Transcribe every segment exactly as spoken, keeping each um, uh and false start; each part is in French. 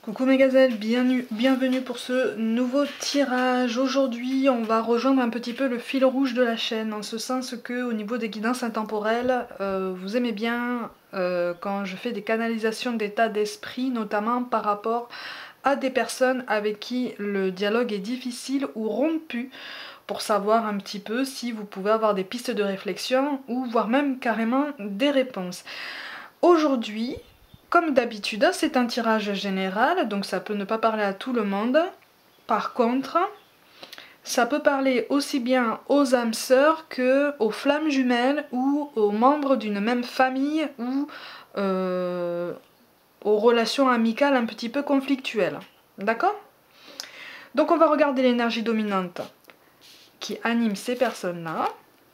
Coucou mes gazelles, bienvenue, bienvenue pour ce nouveau tirage. Aujourd'hui on va rejoindre un petit peu le fil rouge de la chaîne, en ce sens que au niveau des guidances intemporelles, euh, vous aimez bien euh, quand je fais des canalisations d'état d'esprit, notamment par rapport à des personnes avec qui le dialogue est difficile ou rompu, pour savoir un petit peu si vous pouvez avoir des pistes de réflexion ou voire même carrément des réponses. Aujourd'hui, comme d'habitude, c'est un tirage général, donc ça peut ne pas parler à tout le monde. Par contre, ça peut parler aussi bien aux âmes sœurs que aux flammes jumelles ou aux membres d'une même famille ou euh, aux relations amicales un petit peu conflictuelles. D'accord? Donc on va regarder l'énergie dominante qui anime ces personnes-là.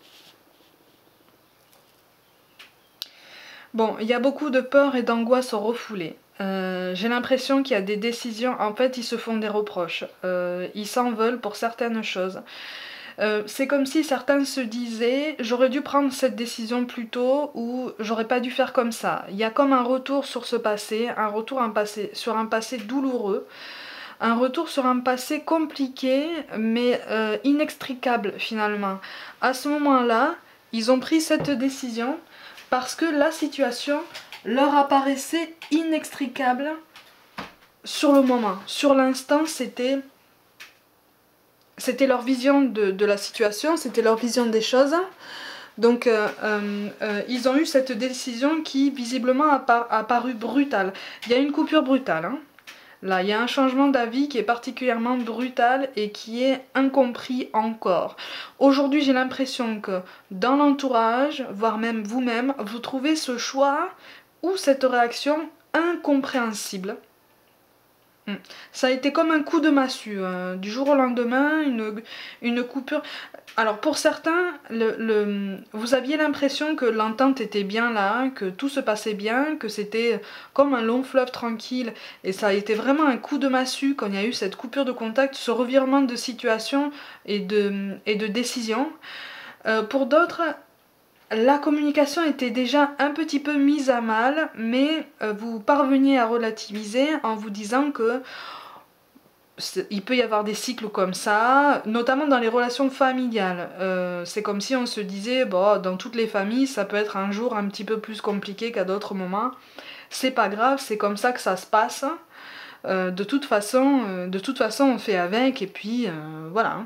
Bon, il y a beaucoup de peur et d'angoisse refoulées. Euh, J'ai l'impression qu'il y a des décisions, en fait ils se font des reproches, euh, ils s'en veulent pour certaines choses. Euh, c'est comme si certains se disaient j'aurais dû prendre cette décision plus tôt ou j'aurais pas dû faire comme ça. Il y a comme un retour sur ce passé, un retour un passé, sur un passé douloureux, un retour sur un passé compliqué mais euh, inextricable finalement. À ce moment-là, ils ont pris cette décision parce que la situation leur apparaissait inextricable sur le moment. Sur l'instant, c'était c'était leur vision de, de la situation, c'était leur vision des choses. Donc euh, euh, euh, ils ont eu cette décision qui visiblement a, par, a paru brutale. Il y a une coupure brutale, hein. Là, il y a un changement d'avis qui est particulièrement brutal et qui est incompris encore. Aujourd'hui, j'ai l'impression que dans l'entourage, voire même vous-même, vous trouvez ce choix ou cette réaction incompréhensible. Ça a été comme un coup de massue, euh, du jour au lendemain, une, une coupure. Alors pour certains, le, le, vous aviez l'impression que l'entente était bien là, que tout se passait bien, que c'était comme un long fleuve tranquille. Et ça a été vraiment un coup de massue quand il y a eu cette coupure de contact, ce revirement de situation et de, et de décision. Euh, pour d'autres, la communication était déjà un petit peu mise à mal, mais euh, vous parveniez à relativiser en vous disant que il peut y avoir des cycles comme ça, notamment dans les relations familiales. Euh, c'est comme si on se disait, bon, dans toutes les familles, ça peut être un jour un petit peu plus compliqué qu'à d'autres moments. C'est pas grave, c'est comme ça que ça se passe. Euh, de toute façon, euh, de toute façon, on fait avec, et puis euh, voilà.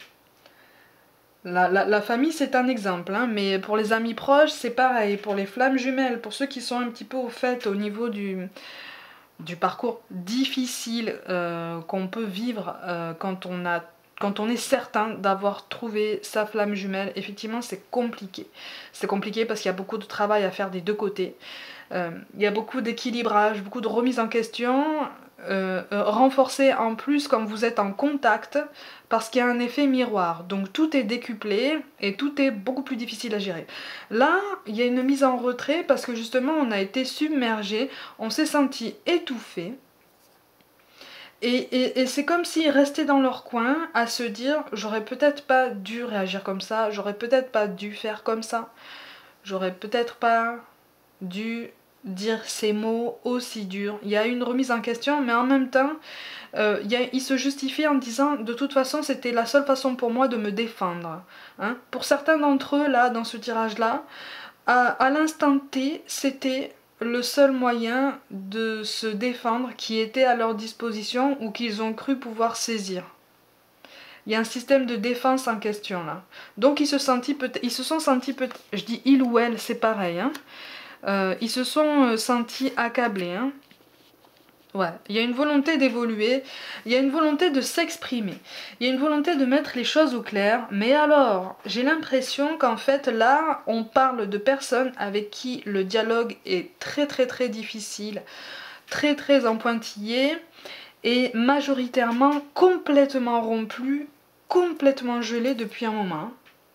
La, la, la famille, c'est un exemple, hein, mais pour les amis proches, c'est pareil. Pour les flammes jumelles, pour ceux qui sont un petit peu au fait au niveau du... du parcours difficile euh, qu'on peut vivre euh, quand, on a, quand on est certain d'avoir trouvé sa flamme jumelle. Effectivement, c'est compliqué. C'est compliqué parce qu'il y a beaucoup de travail à faire des deux côtés. Euh, il y a beaucoup d'équilibrage, beaucoup de remise en question, euh, euh, renforcé en plus quand vous êtes en contact, parce qu'il y a un effet miroir. Donc tout est décuplé et tout est beaucoup plus difficile à gérer. Là, il y a une mise en retrait parce que justement on a été submergé, on s'est senti étouffé. Et, et, et c'est comme s'ils restaient dans leur coin à se dire j'aurais peut-être pas dû réagir comme ça, j'aurais peut-être pas dû faire comme ça, j'aurais peut-être pas dû dire ces mots aussi durs. Il y a une remise en question, mais en même temps, euh, il, y a, il se justifie en disant de toute façon c'était la seule façon pour moi de me défendre. Hein. Pour certains d'entre eux, là, dans ce tirage-là, à, à l'instant T, c'était le seul moyen de se défendre qui était à leur disposition ou qu'ils ont cru pouvoir saisir. Il y a un système de défense en question là. Donc ils se, sentis ils se sont sentis, peut je dis il ou elle, c'est pareil, hein. Euh, ils se sont euh, sentis accablés. Hein. Ouais, il y a une volonté d'évoluer, il y a une volonté de s'exprimer, il y a une volonté de mettre les choses au clair, mais alors, j'ai l'impression qu'en fait, là, on parle de personnes avec qui le dialogue est très très très difficile, très très en pointillé, et majoritairement complètement rompu, complètement gelé depuis un moment.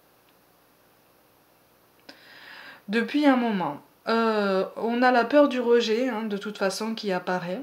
Depuis un moment. Euh, on a la peur du rejet, hein, de toute façon, qui apparaît.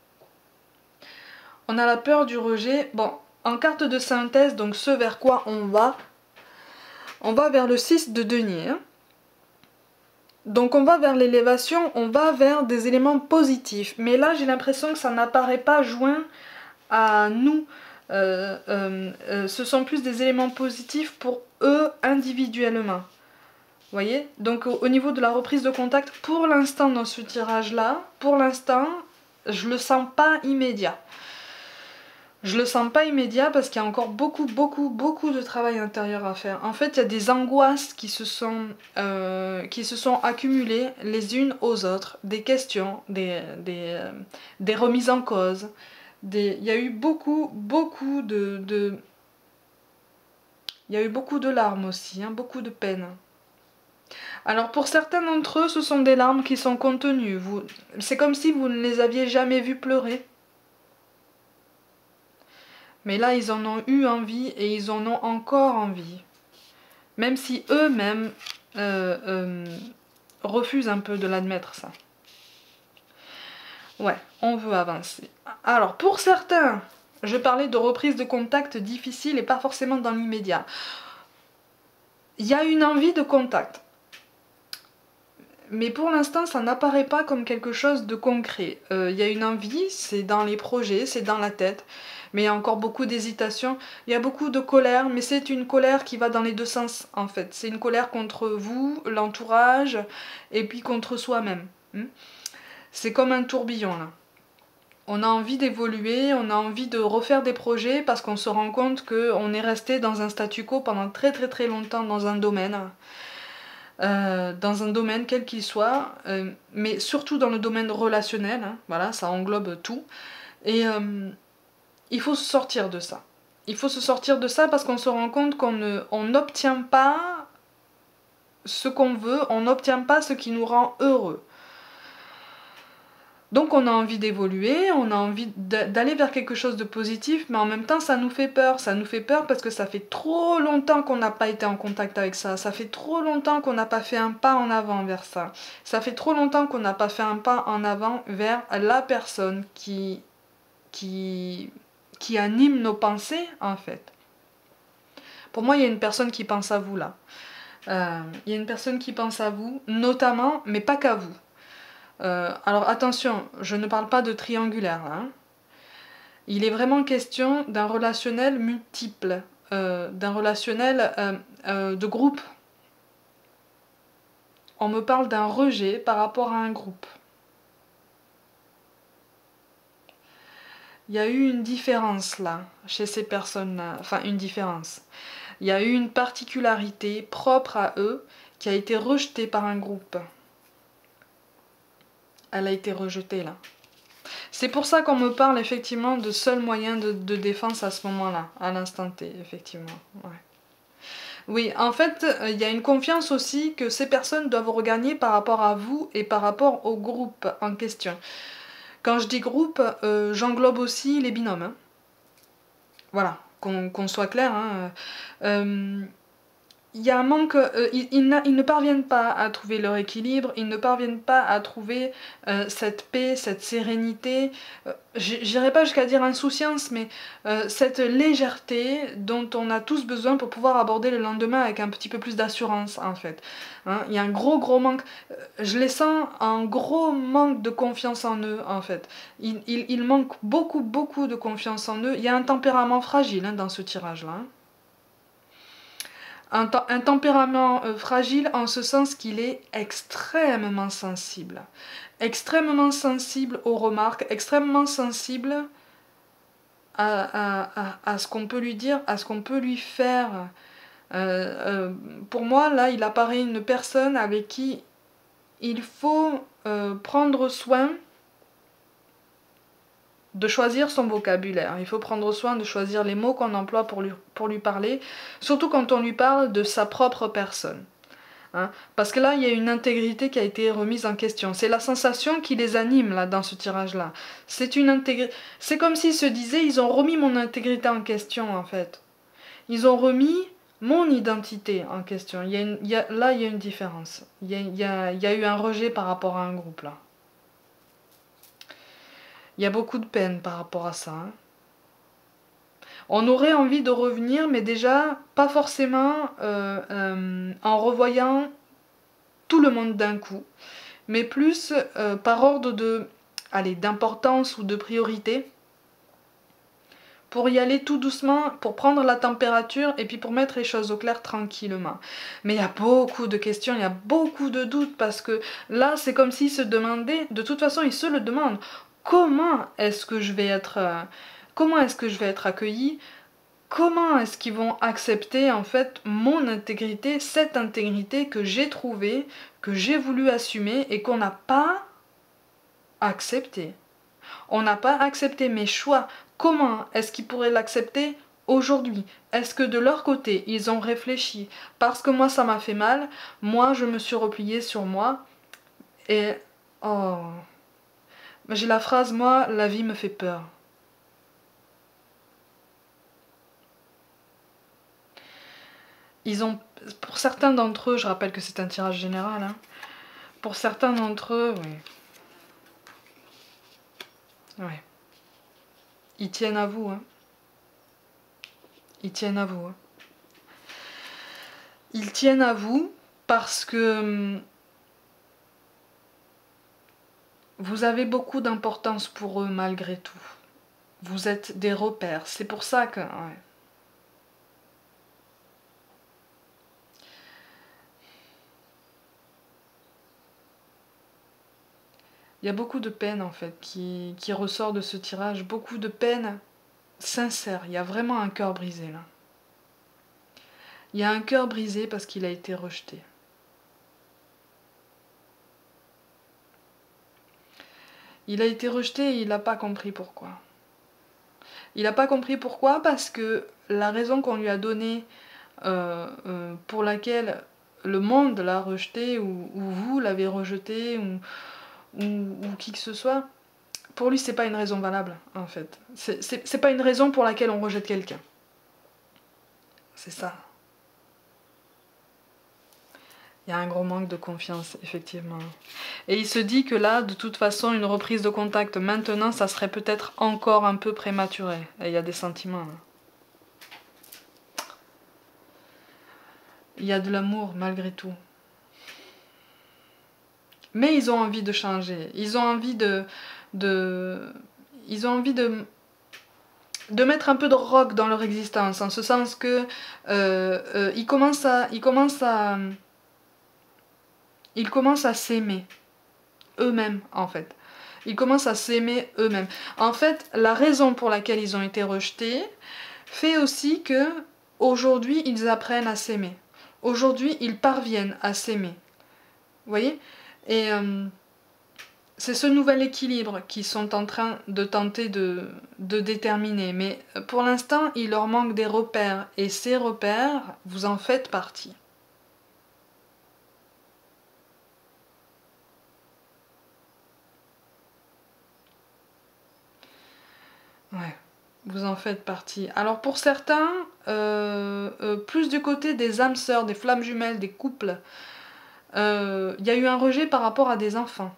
On a la peur du rejet. Bon, en carte de synthèse, donc ce vers quoi on va, on va vers le six de denier. Hein. Donc on va vers l'élévation, on va vers des éléments positifs. Mais là, j'ai l'impression que ça n'apparaît pas joint à nous. Euh, euh, euh, ce sont plus des éléments positifs pour eux individuellement. Vous voyez? Donc au, au niveau de la reprise de contact, pour l'instant dans ce tirage-là, pour l'instant, je le sens pas immédiat. Je le sens pas immédiat parce qu'il y a encore beaucoup, beaucoup, beaucoup de travail intérieur à faire. En fait, il y a des angoisses qui se sont, euh, qui se sont accumulées les unes aux autres, des questions, des, des, euh, des remises en cause. Des... Il y a eu beaucoup, beaucoup de, de... Il y a eu beaucoup de larmes aussi, hein, beaucoup de peine. Alors pour certains d'entre eux, ce sont des larmes qui sont contenues. Vous... C'est comme si vous ne les aviez jamais vus pleurer. Mais là, ils en ont eu envie et ils en ont encore envie. Même si eux-mêmes euh, euh, refusent un peu de l'admettre, ça. Ouais, on veut avancer. Alors, pour certains, je parlais de reprise de contact difficile et pas forcément dans l'immédiat. Il y a une envie de contact. Mais pour l'instant, ça n'apparaît pas comme quelque chose de concret. Euh, il y a une envie, c'est dans les projets, c'est dans la tête. Mais il y a encore beaucoup d'hésitation. Il y a beaucoup de colère, mais c'est une colère qui va dans les deux sens, en fait. C'est une colère contre vous, l'entourage, et puis contre soi-même. C'est comme un tourbillon, là. On a envie d'évoluer, on a envie de refaire des projets parce qu'on se rend compte qu'on est resté dans un statu quo pendant très très très longtemps dans un domaine. Euh, dans un domaine quel qu'il soit, euh, mais surtout dans le domaine relationnel, hein, voilà, ça englobe tout. Et euh, il faut se sortir de ça. Il faut se sortir de ça parce qu'on se rend compte qu'on ne, on n'obtient pas ce qu'on veut, on n'obtient pas ce qui nous rend heureux. Donc on a envie d'évoluer, on a envie d'aller vers quelque chose de positif, mais en même temps ça nous fait peur. Ça nous fait peur parce que ça fait trop longtemps qu'on n'a pas été en contact avec ça. Ça fait trop longtemps qu'on n'a pas fait un pas en avant vers ça. Ça fait trop longtemps qu'on n'a pas fait un pas en avant vers la personne qui, qui, qui anime nos pensées, en fait. Pour moi, il y a une personne qui pense à vous là. Euh, il y a une personne qui pense à vous, notamment, mais pas qu'à vous. Euh, alors attention, je ne parle pas de triangulaire. Hein. Il est vraiment question d'un relationnel multiple, euh, d'un relationnel euh, euh, de groupe. On me parle d'un rejet par rapport à un groupe. Il y a eu une différence là, chez ces personnes-là, enfin une différence. Il y a eu une particularité propre à eux qui a été rejetée par un groupe. Elle a été rejetée là. C'est pour ça qu'on me parle effectivement de seul moyen de, de défense à ce moment-là, à l'instant T, effectivement. Ouais. Oui, en fait, il y a une confiance aussi que ces personnes doivent regagner par rapport à vous et par rapport au groupe en question. Quand je dis groupe, euh, j'englobe aussi les binômes. Hein. Voilà, qu'on qu'on soit clair. Hein. Euh, il y a un manque, euh, ils, ils, ils ne parviennent pas à trouver leur équilibre, ils ne parviennent pas à trouver euh, cette paix, cette sérénité, euh, j'irai pas jusqu'à dire insouciance, mais euh, cette légèreté dont on a tous besoin pour pouvoir aborder le lendemain avec un petit peu plus d'assurance en fait. Hein, il y a un gros gros manque, je les sens un gros manque de confiance en eux en fait. Il, il, il manque beaucoup beaucoup de confiance en eux, il y a un tempérament fragile hein, dans ce tirage là. Hein. Un, un tempérament euh, fragile en ce sens qu'il est extrêmement sensible. Extrêmement sensible aux remarques, extrêmement sensible à, à, à, à ce qu'on peut lui dire, à ce qu'on peut lui faire. Euh, euh, pour moi, là, il apparaît une personne avec qui il faut euh, prendre soin de choisir son vocabulaire. Il faut prendre soin de choisir les mots qu'on emploie pour lui, pour lui parler, surtout quand on lui parle de sa propre personne. Hein, parce que là, il y a une intégrité qui a été remise en question. C'est la sensation qui les anime là dans ce tirage-là. C'est une intégrité. C'est comme s'ils se disaient, ils ont remis mon intégrité en question en fait. Ils ont remis mon identité en question. Il y a une, il y a, là, il y a une différence. Il y a, il y a, il y a eu un rejet par rapport à un groupe là. Il y a beaucoup de peine par rapport à ça. Hein. On aurait envie de revenir, mais déjà, pas forcément euh, euh, en revoyant tout le monde d'un coup, mais plus euh, par ordre de, allez, d'importance ou de priorité, pour y aller tout doucement, pour prendre la température et puis pour mettre les choses au clair tranquillement. Mais il y a beaucoup de questions, il y a beaucoup de doutes, parce que là, c'est comme s'ils se demandaient, de toute façon, ils se le demandent, comment est-ce que je vais être, euh, comment est-ce que je vais être accueilli, comment est-ce qu'ils vont accepter en fait mon intégrité, cette intégrité que j'ai trouvée, que j'ai voulu assumer et qu'on n'a pas acceptée. On n'a pas accepté mes choix. Comment est-ce qu'ils pourraient l'accepter aujourd'hui? Est-ce que de leur côté, ils ont réfléchi? Parce que moi, ça m'a fait mal. Moi, je me suis repliée sur moi. Et... oh... j'ai la phrase, moi, la vie me fait peur. Ils ont... Pour certains d'entre eux, je rappelle que c'est un tirage général, hein, pour certains d'entre eux, oui. Ouais. Ils tiennent à vous, hein. Ils tiennent à vous. Hein. Ils tiennent à vous parce que vous avez beaucoup d'importance pour eux malgré tout. Vous êtes des repères. C'est pour ça que... ouais. Il y a beaucoup de peine en fait qui, qui ressort de ce tirage. Beaucoup de peine sincère. Il y a vraiment un cœur brisé là. Il y a un cœur brisé parce qu'il a été rejeté. Il a été rejeté et il n'a pas compris pourquoi. Il n'a pas compris pourquoi parce que la raison qu'on lui a donnée euh, euh, pour laquelle le monde l'a rejeté ou, ou vous l'avez rejeté ou, ou, ou qui que ce soit, pour lui c'est pas une raison valable en fait. C'est pas une raison pour laquelle on rejette quelqu'un. C'est ça. Il y a un gros manque de confiance, effectivement. Et il se dit que là, de toute façon, une reprise de contact maintenant, ça serait peut-être encore un peu prématuré. Et il y a des sentiments. Là. Il y a de l'amour, malgré tout. Mais ils ont envie de changer. Ils ont envie de... de ils ont envie de... de mettre un peu de rock dans leur existence. En ce sens que... Euh, euh, ils commencent à... Ils commencent à Ils commencent à s'aimer eux-mêmes, en fait. Ils commencent à s'aimer eux-mêmes. En fait, la raison pour laquelle ils ont été rejetés fait aussi que aujourd'hui ils apprennent à s'aimer. Aujourd'hui, ils parviennent à s'aimer. Vous voyez? Et euh, c'est ce nouvel équilibre qu'ils sont en train de tenter de, de déterminer. Mais pour l'instant, il leur manque des repères. Et ces repères, vous en faites partie. Ouais, vous en faites partie. Alors pour certains, euh, euh, plus du côté des âmes sœurs, des flammes jumelles, des couples, il euh, y a eu un rejet par rapport à des enfants.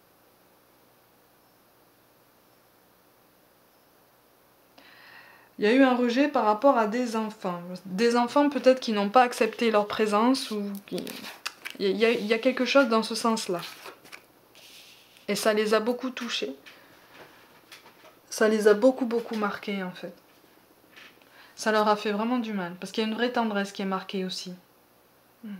Il y a eu un rejet par rapport à des enfants. Des enfants peut-être qui n'ont pas accepté leur présence ou... Il y, y a quelque chose dans ce sens-là. Et ça les a beaucoup touchés. Ça les a beaucoup beaucoup marqués en fait. Ça leur a fait vraiment du mal. Parce qu'il y a une vraie tendresse qui est marquée aussi. Hmm.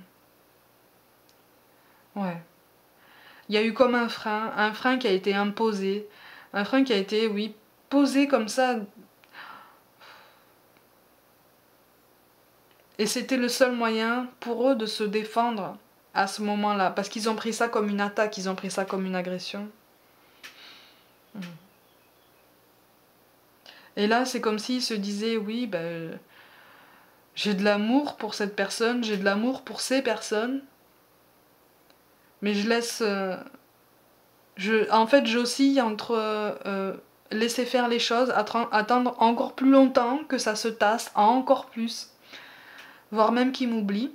Ouais. Il y a eu comme un frein, un frein qui a été imposé. Un frein qui a été, oui, posé comme ça. Et c'était le seul moyen pour eux de se défendre à ce moment-là. Parce qu'ils ont pris ça comme une attaque, ils ont pris ça comme une agression. Hmm. Et là, c'est comme s'ils se disaient, oui, ben, j'ai de l'amour pour cette personne, j'ai de l'amour pour ces personnes, mais je laisse... Euh, je, en fait, j'oscille entre euh, laisser faire les choses, attendre encore plus longtemps que ça se tasse, encore plus, voire même qu'ils m'oublient.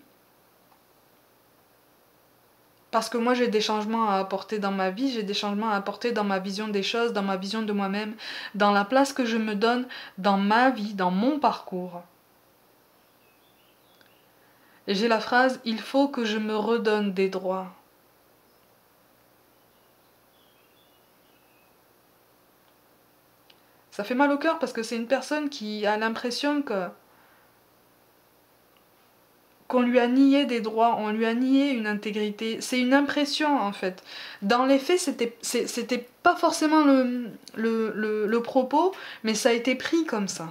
Parce que moi, j'ai des changements à apporter dans ma vie, j'ai des changements à apporter dans ma vision des choses, dans ma vision de moi-même, dans la place que je me donne dans ma vie, dans mon parcours. Et j'ai la phrase « Il faut que je me redonne des droits ». Ça fait mal au cœur parce que c'est une personne qui a l'impression que qu'on lui a nié des droits, on lui a nié une intégrité. C'est une impression en fait. Dans les faits, c'était c'était pas forcément le, le, le, le propos, mais ça a été pris comme ça.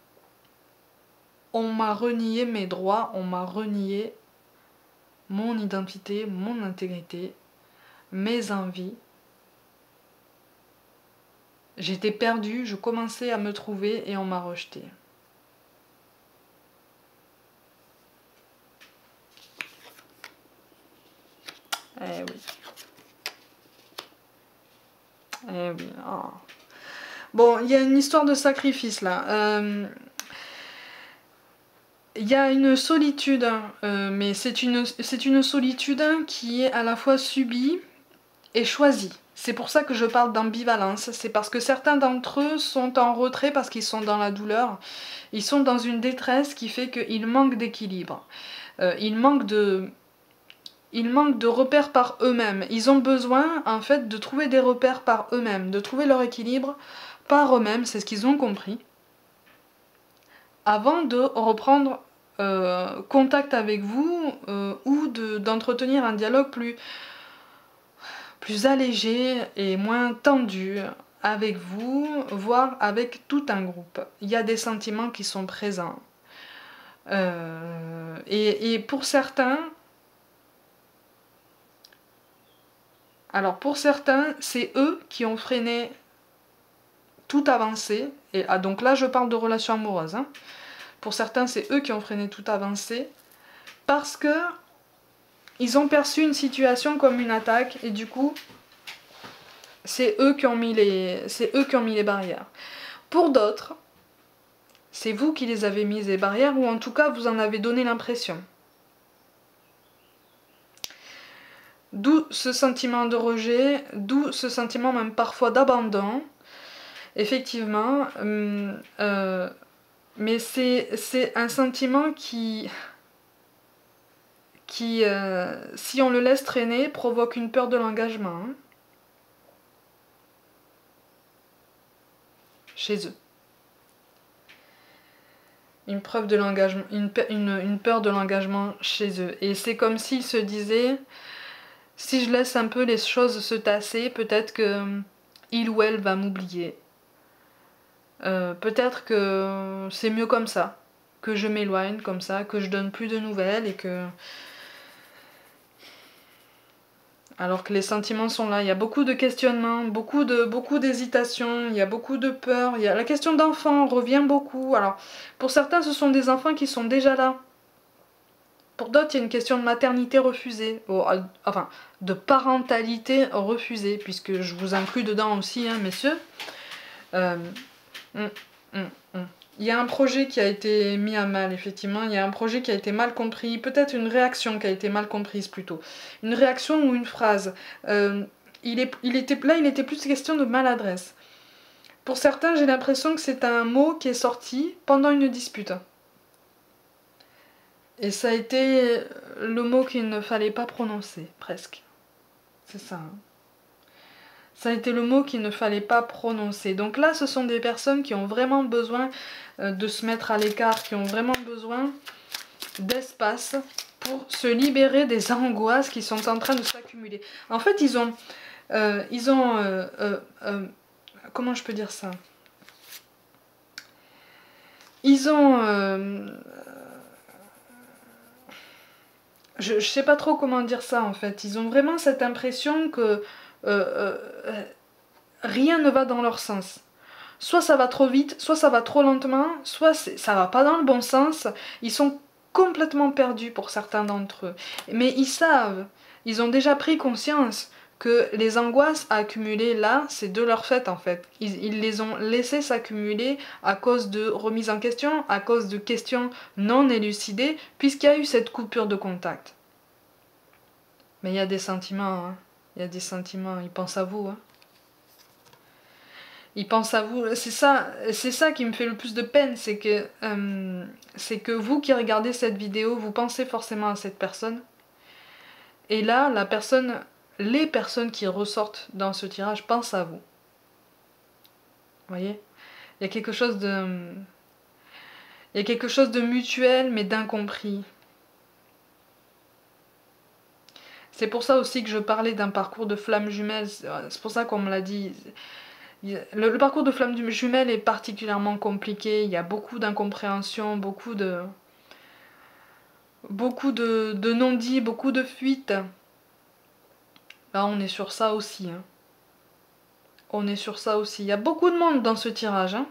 On m'a renié mes droits, on m'a renié mon identité, mon intégrité, mes envies. J'étais perdue, je commençais à me trouver et on m'a rejetée. Eh oui. Eh oui. Oh. Bon, il y a une histoire de sacrifice là. Euh, Il y a une solitude, euh, mais c'est une, c'est une solitude qui est à la fois subie et choisie. C'est pour ça que je parle d'ambivalence. C'est parce que certains d'entre eux sont en retrait parce qu'ils sont dans la douleur. Ils sont dans une détresse qui fait qu'ils manquent d'équilibre. Euh, ils manquent de... Ils manquent de repères par eux-mêmes. Ils ont besoin, en fait, de trouver des repères par eux-mêmes, de trouver leur équilibre par eux-mêmes, c'est ce qu'ils ont compris, avant de reprendre euh, contact avec vous euh, ou de, d'entretenir un dialogue plus, plus allégé et moins tendu avec vous, voire avec tout un groupe. Il y a des sentiments qui sont présents. Euh, et, et pour certains, alors pour certains, c'est eux qui ont freiné toute avancée. Et ah, donc là, je parle de relations amoureuses. Hein. Pour certains, c'est eux qui ont freiné toute avancée parce que ils ont perçu une situation comme une attaque et du coup, c'est eux qui ont mis les, c'est eux qui ont mis les barrières. Pour d'autres, c'est vous qui les avez mises les barrières ou en tout cas, vous en avez donné l'impression. D'où ce sentiment de rejet, d'où ce sentiment même parfois d'abandon. Effectivement, euh, mais c'est un sentiment qui, qui euh, si on le laisse traîner, provoque une peur de l'engagement. Hein, chez eux. Une preuve de l'engagement, une, une, une peur de l'engagement chez eux. Et c'est comme s'ils se disaient, si je laisse un peu les choses se tasser, peut-être que il ou elle va m'oublier. Euh, peut-être que c'est mieux comme ça, que je m'éloigne comme ça, que je donne plus de nouvelles et que... Alors que les sentiments sont là, il y a beaucoup de questionnements, beaucoup de beaucoup d'hésitations, il y a beaucoup de peur, il y a la question d'enfants revient beaucoup. Alors, pour certains, ce sont des enfants qui sont déjà là. Pour d'autres, il y a une question de maternité refusée, enfin, de parentalité refusée, puisque je vous inclus dedans aussi, hein, messieurs. Euh, hum, hum, hum. Il y a un projet qui a été mis à mal, effectivement. Il y a un projet qui a été mal compris. Peut-être une réaction qui a été mal comprise, plutôt. Une réaction ou une phrase. Euh, il est, il était, là, il était plus question de maladresse. Pour certains, j'ai l'impression que c'est un mot qui est sorti pendant une dispute. Et ça a été le mot qu'il ne fallait pas prononcer, presque. C'est ça, hein. Ça a été le mot qu'il ne fallait pas prononcer. Donc là, ce sont des personnes qui ont vraiment besoin de se mettre à l'écart, qui ont vraiment besoin d'espace pour se libérer des angoisses qui sont en train de s'accumuler. En fait, ils ont... Euh, ils ont... Euh, euh, euh, comment je peux dire ça? Ils ont... Euh, je, je sais pas trop comment dire ça, en fait. Ils ont vraiment cette impression que... Euh, euh, rien ne va dans leur sens. Soit ça va trop vite, soit ça va trop lentement, soit ça va pas dans le bon sens. Ils sont complètement perdus pour certains d'entre eux. Mais ils savent, ils ont déjà pris conscience que les angoisses accumulées là, c'est de leur fait en fait. Ils, ils les ont laissées s'accumuler à cause de remises en question, à cause de questions non élucidées, puisqu'il y a eu cette coupure de contact. Mais il y a des sentiments, hein. Il y a des sentiments, ils pensent à vous, hein. Ils pensent à vous. C'est ça, c'est ça qui me fait le plus de peine, c'est que, euh, c'est que vous qui regardez cette vidéo, vous pensez forcément à cette personne. Et là, la personne, les personnes qui ressortent dans ce tirage pensent à vous. Vous voyez ? Il y a quelque chose de... Il y a quelque chose de mutuel, mais d'incompris. C'est pour ça aussi que je parlais d'un parcours de flamme jumelle. C'est pour ça qu'on me l'a dit. Le, le parcours de flamme jumelle est particulièrement compliqué. Il y a beaucoup d'incompréhension, beaucoup de... Beaucoup de, de non-dits, beaucoup de fuites. Là, on est sur ça aussi. Hein. On est sur ça aussi. Il y a beaucoup de monde dans ce tirage. Hein.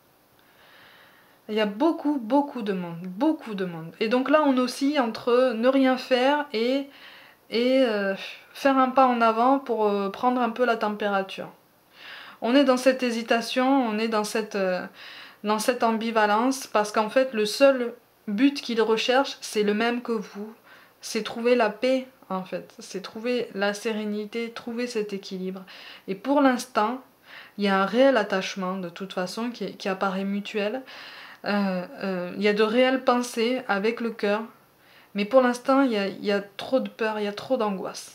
Il y a beaucoup, beaucoup de monde. Beaucoup de monde. Et donc là, on oscille entre ne rien faire et, et euh, faire un pas en avant pour euh, prendre un peu la température. On est dans cette hésitation, on est dans cette, euh, dans cette ambivalence, parce qu'en fait, le seul but qu'il recherche, c'est le même que vous. C'est trouver la paix, en fait. C'est trouver la sérénité, trouver cet équilibre. Et pour l'instant, il y a un réel attachement, de toute façon, qui, qui apparaît mutuel. Euh, euh, il y a de réelles pensées avec le cœur, mais pour l'instant il y a, il y a trop de peur, il y a trop d'angoisse.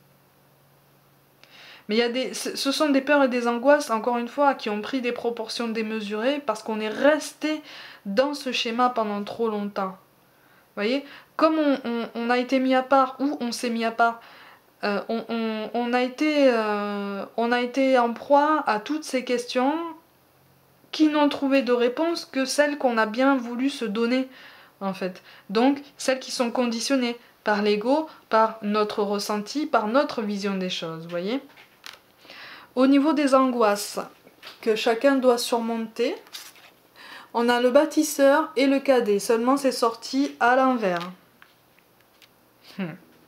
Mais il y a des, ce sont des peurs et des angoisses, encore une fois, qui ont pris des proportions démesurées parce qu'on est resté dans ce schéma pendant trop longtemps. Vous voyez, comme on, on, on a été mis à part, ou on s'est mis à part, euh, on, on, on, a été, euh, on a été en proie à toutes ces questions qui n'ont trouvé de réponse que celles qu'on a bien voulu se donner, en fait. Donc, celles qui sont conditionnées par l'ego, par notre ressenti, par notre vision des choses, vous voyez. Au niveau des angoisses que chacun doit surmonter, on a le bâtisseur et le cadet. Seulement, c'est sorti à l'envers. Hmm.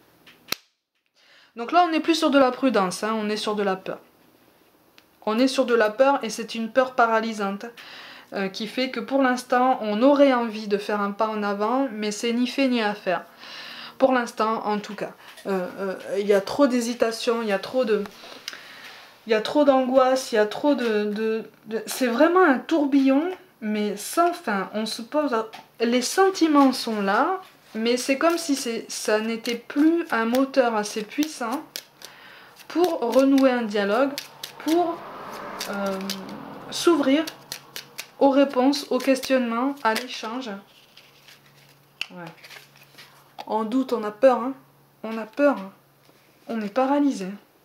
Donc là, on n'est plus sur de la prudence, hein, on est sur de la peur. On est sur de la peur et c'est une peur paralysante euh, qui fait que pour l'instant on aurait envie de faire un pas en avant, mais c'est ni fait ni à faire. Pour l'instant en tout cas. Euh, euh, il y a trop d'hésitation, il y a trop de... Il y a trop d'angoisse, il y a trop de... de, de... C'est vraiment un tourbillon, mais sans fin. On se pose... À... Les sentiments sont là, mais c'est comme si ça n'était plus un moteur assez puissant pour renouer un dialogue, pour... Euh, s'ouvrir aux réponses, aux questionnements, à l'échange. Ouais. En doute, on a peur, hein. On a peur. Hein. On est paralysé.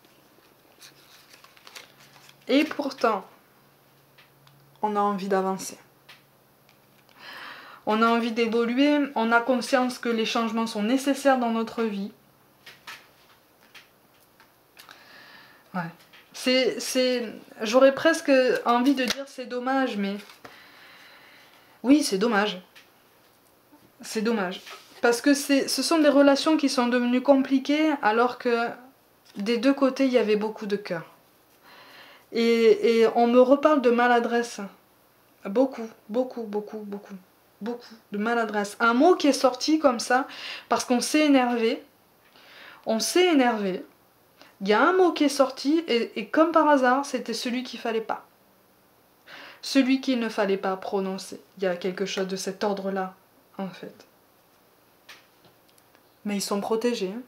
Et pourtant, on a envie d'avancer. On a envie d'évoluer, on a conscience que les changements sont nécessaires dans notre vie. Ouais. C'est, c'est, j'aurais presque envie de dire c'est dommage, mais oui, c'est dommage. C'est dommage. Parce que c'est, ce sont des relations qui sont devenues compliquées alors que des deux côtés, il y avait beaucoup de cœur. Et, et on me reparle de maladresse. Beaucoup, beaucoup, beaucoup, beaucoup, beaucoup de maladresse. Un mot qui est sorti comme ça parce qu'on s'est énervé. On s'est énervé. Il y a un mot qui est sorti et, et comme par hasard, c'était celui qu'il ne fallait pas. Celui qu'il ne fallait pas prononcer. Il y a quelque chose de cet ordre-là, en fait. Mais ils sont protégés. Hein.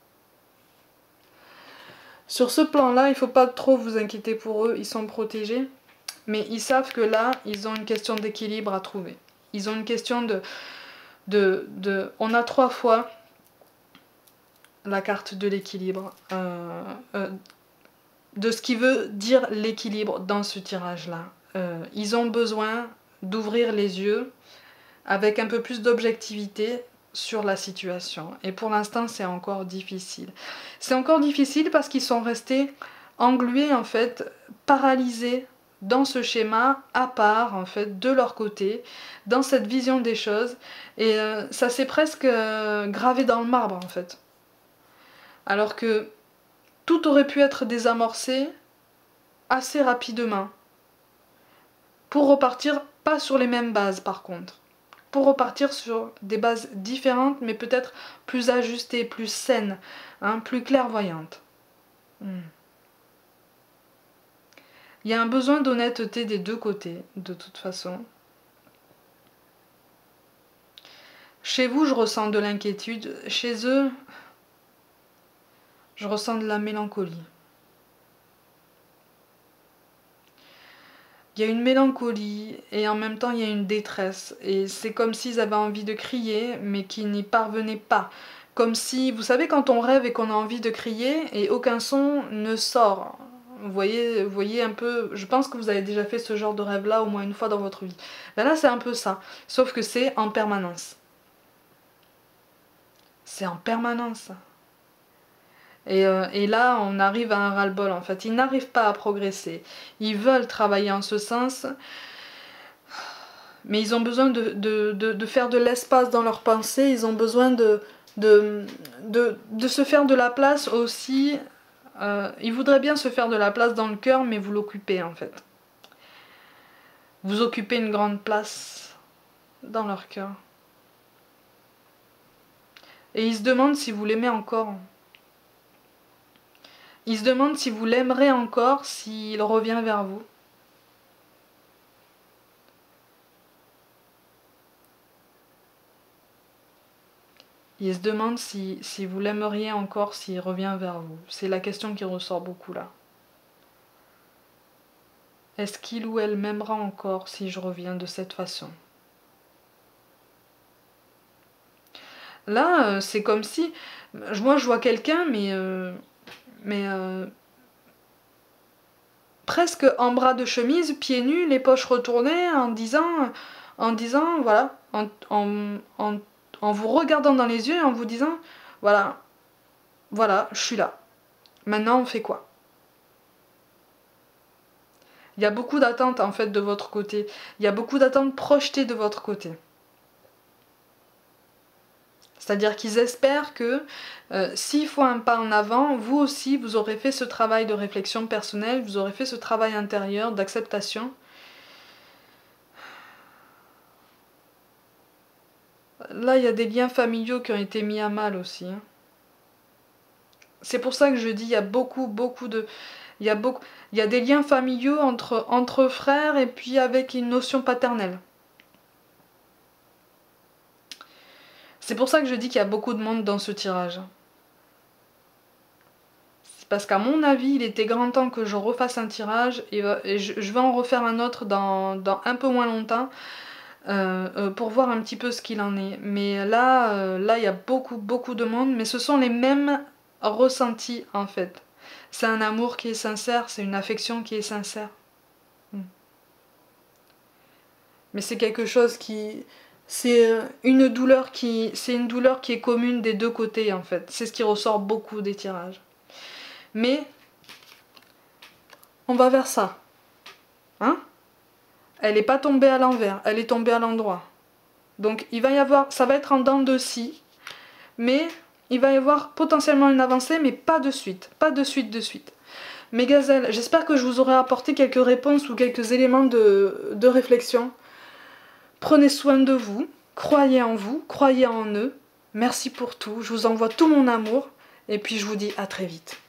Sur ce plan-là, il ne faut pas trop vous inquiéter pour eux, ils sont protégés. Mais ils savent que là, ils ont une question d'équilibre à trouver. Ils ont une question de... de, de on a trois fois la carte de l'équilibre. Euh, euh, de ce qui veut dire l'équilibre dans ce tirage-là. Euh, ils ont besoin d'ouvrir les yeux avec un peu plus d'objectivité sur la situation. Et pour l'instant, c'est encore difficile. C'est encore difficile parce qu'ils sont restés englués, en fait, paralysés dans ce schéma, à part, en fait, de leur côté, dans cette vision des choses. Et euh, ça s'est presque euh, gravé dans le marbre, en fait. Alors que tout aurait pu être désamorcé assez rapidement. Pour repartir, pas sur les mêmes bases, par contre. Pour repartir sur des bases différentes, mais peut-être plus ajustées, plus saines, hein, plus clairvoyantes. Hmm. Il y a un besoin d'honnêteté des deux côtés, de toute façon. Chez vous, je ressens de l'inquiétude. Chez eux, je ressens de la mélancolie. il y a une mélancolie et en même temps il y a une détresse. Et c'est comme s'ils avaient envie de crier mais qu'ils n'y parvenaient pas. Comme si, vous savez quand on rêve et qu'on a envie de crier et aucun son ne sort. Vous voyez, vous voyez un peu, je pense que vous avez déjà fait ce genre de rêve là au moins une fois dans votre vie. Ben là c'est un peu ça, sauf que c'est en permanence. C'est en permanence. Et, euh, et là, on arrive à un ras-le-bol, en fait. Ils n'arrivent pas à progresser. Ils veulent travailler en ce sens, mais ils ont besoin de, de, de, de faire de l'espace dans leur pensée. Ils ont besoin de, de, de, de se faire de la place aussi. Euh, ils voudraient bien se faire de la place dans le cœur, mais vous l'occupez, en fait. Vous occupez une grande place dans leur cœur. Et ils se demandent si vous l'aimez encore. Il se demande si vous l'aimerez encore s'il revient vers vous. Il se demande si, si vous l'aimeriez encore s'il revient vers vous. C'est la question qui ressort beaucoup là. Est-ce qu'il ou elle m'aimera encore si je reviens de cette façon? Là, euh, c'est comme si... Moi, je vois quelqu'un, mais... Euh, mais euh, presque en bras de chemise, pieds nus, les poches retournées, en disant, en disant, voilà, en, en, en, en vous regardant dans les yeux et en vous disant, voilà, voilà, je suis là. Maintenant, on fait quoi? Il y a beaucoup d'attentes en fait de votre côté. Il y a beaucoup d'attentes projetées de votre côté. C'est-à-dire qu'ils espèrent que euh, s'il faut un pas en avant, vous aussi, vous aurez fait ce travail de réflexion personnelle, vous aurez fait ce travail intérieur d'acceptation. Là, il y a des liens familiaux qui ont été mis à mal aussi. Hein. C'est pour ça que je dis, il y a beaucoup, beaucoup de... Il y a, beaucoup... il y a des liens familiaux entre, entre frères et puis avec une notion paternelle. C'est pour ça que je dis qu'il y a beaucoup de monde dans ce tirage. C'est parce qu'à mon avis, il était grand temps que je refasse un tirage et, et je, je vais en refaire un autre dans, dans un peu moins longtemps euh, euh, pour voir un petit peu ce qu'il en est. Mais là, euh, là, il y a beaucoup, beaucoup de monde, mais ce sont les mêmes ressentis en fait. C'est un amour qui est sincère, c'est une affection qui est sincère. Hmm. Mais c'est quelque chose qui... C'est une douleur qui, c'est une douleur qui est commune des deux côtés en fait. C'est ce qui ressort beaucoup des tirages. Mais on va vers ça. Hein? Elle n'est pas tombée à l'envers, elle est tombée à l'endroit. Donc il va y avoir, ça va être en dents de scie, mais il va y avoir potentiellement une avancée, mais pas de suite. Pas de suite de suite. Mes gazelles, j'espère que je vous aurai apporté quelques réponses ou quelques éléments de, de réflexion. Prenez soin de vous, croyez en vous, croyez en eux. Merci pour tout, je vous envoie tout mon amour et puis je vous dis à très vite.